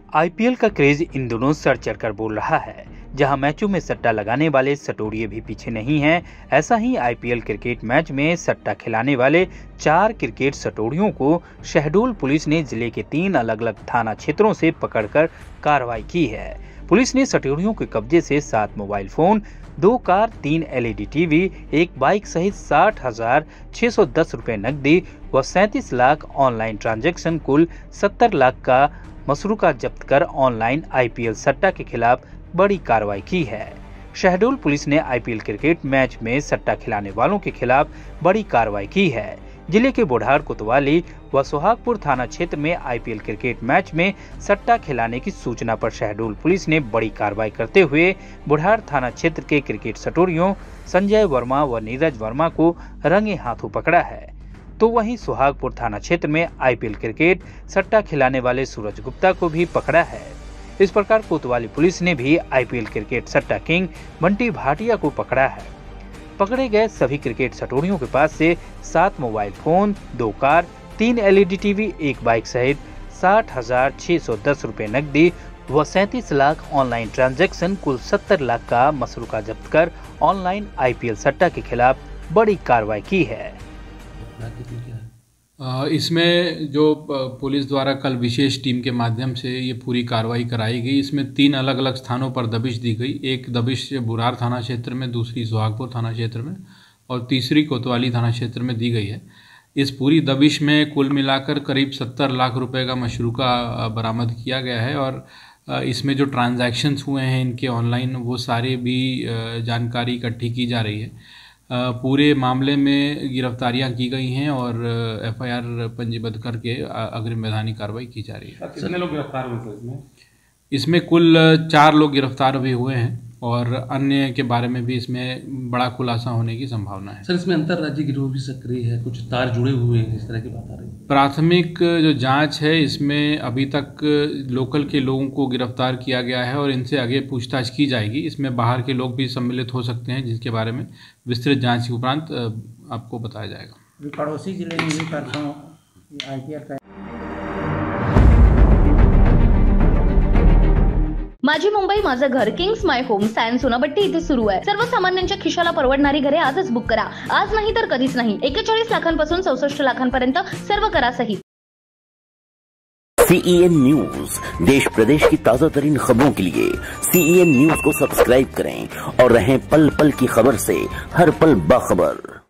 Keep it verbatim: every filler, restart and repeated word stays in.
IPL का craze इन दिनों sir चढ़कर बोल रहा है। जहां मैचों में सट्टा लगाने वाले सटोरिये भी पीछे नहीं हैं, ऐसा ही आईपीएल क्रिकेट मैच में सट्टा खिलाने वाले चार क्रिकेट सटोरियों को शहडोल पुलिस ने जिले के तीन अलग अलग थाना क्षेत्रों से पकड़कर कार्रवाई की है। पुलिस ने सटोरियों के कब्जे से सात मोबाइल फोन, दो कार, तीन एलईडी टीवी, एक बाइक सहित साठ हजार छह सौ दस रुपए नकदी व सैंतीस लाख ऑनलाइन ट्रांजैक्शन कुल सत्तर लाख का मसरूका जब्त कर ऑनलाइन आईपीएल सट्टा के खिलाफ बड़ी कार्रवाई की है। शहडोल पुलिस ने आईपीएल क्रिकेट मैच में सट्टा खिलाने वालों के खिलाफ बड़ी कार्रवाई की है। जिले के बुढ़ार कोतवाली व सुहागपुर थाना क्षेत्र में आईपीएल क्रिकेट मैच में सट्टा खिलाने की सूचना पर शहडोल पुलिस ने बड़ी कार्रवाई करते हुए बुढ़ार थाना क्षेत्र के क्रिकेट सटोरियों संजय वर्मा व नीरज वर्मा को रंगे हाथों पकड़ा है। तो वहीं सुहागपुर थाना क्षेत्र में आईपीएल क्रिकेट सट्टा खिलाने वाले सूरज गुप्ता को भी पकड़ा है। इस प्रकार कोतवाली पुलिस ने भी आईपीएल क्रिकेट सट्टा किंग बंटी भाटिया को पकड़ा है। पकड़े गए सभी क्रिकेट सटोरियों के पास से सात मोबाइल फोन, दो कार, तीन एलईडी टीवी, एक बाइक सहित साठ हजार छह सौ दस रुपए नकदी व सैंतीस लाख ऑनलाइन ट्रांजैक्शन कुल सत्तर लाख का मसरूका जब्त कर ऑनलाइन आईपीएल सट्टा के खिलाफ बड़ी कार्रवाई की है। इसमें जो पुलिस द्वारा कल विशेष टीम के माध्यम से ये पूरी कार्रवाई कराई गई, इसमें तीन अलग अलग स्थानों पर दबिश दी गई। एक दबिश बुरार थाना क्षेत्र में, दूसरी सुहागपुर थाना क्षेत्र में और तीसरी कोतवाली थाना क्षेत्र में दी गई है। इस पूरी दबिश में कुल मिलाकर करीब सत्तर लाख रुपए का मशरूका बरामद किया गया है और इसमें जो ट्रांजैक्शंस हुए हैं इनके ऑनलाइन, वो सारे भी जानकारी इकट्ठी की जा रही है। पूरे मामले में गिरफ्तारियां की गई हैं और एफआईआर पंजीबद्ध करके अग्रिम वैधानिक कार्रवाई की जा रही है। कितने लोग गिरफ्तार हुए थे इसमें? इसमें कुल चार लोग गिरफ्तार भी हुए हैं और अन्य के बारे में भी इसमें बड़ा खुलासा होने की संभावना है। सर, इसमें अंतर्राज्यीय गिरोह भी सक्रिय है, कुछ तार जुड़े हुए हैं, इस तरह की बात आ रही है। प्राथमिक जो जांच है इसमें अभी तक लोकल के लोगों को गिरफ्तार किया गया है और इनसे आगे पूछताछ की जाएगी। इसमें बाहर के लोग भी सम्मिलित हो सकते हैं, जिसके बारे में विस्तृत जांच के उपरांत आपको बताया जाएगा। पड़ोसी जिले में भी परसों आईपीएल का माझी मुंबई माझं घर किंग्स माय होम सॅन सोनाबट्टी इथे सुरू आहे। सर्वसामान्यांच्या खिशाला परवडणारी घरे आजच बुक करा। आज नाही तर कधीच नाही। एक्केचाळीस लाखांपासून चौसष्ट लाखांपर्यंत सर्व करा सहित। सीईएन न्यूज, देश प्रदेश की ताजा तरीन खबरों के लिए सीईएन न्यूज को सब्सक्राइब करें और रहें पल पल की खबर से हर पल बाखबर।